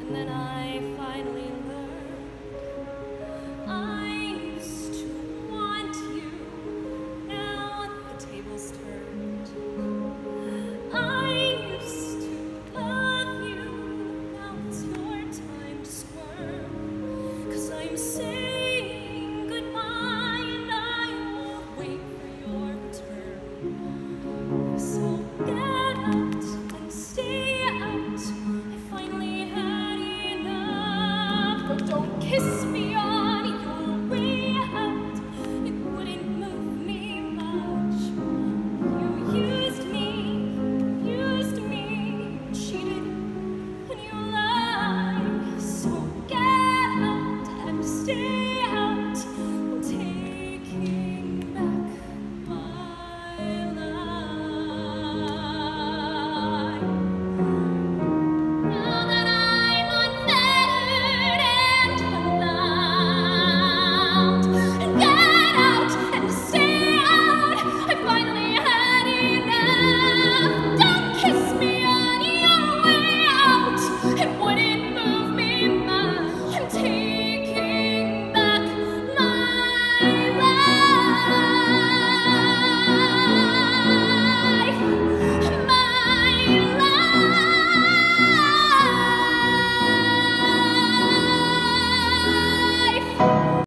And then I finally learned I used to want you. Now the tables turned. I used to love you. Now it's your time to squirm. 'Cause I'm saying goodbye and I will wait for your return. So get out and stay out. I finally had enough. But don't kiss me on your way out. It wouldn't move me much. You used me, cheated, and you lied. So get out and stay out. I'm taking back my life. Now that I'm unfettered and unbound, and get out and stay out. I finally had enough. Don't kiss me on your way out. It wouldn't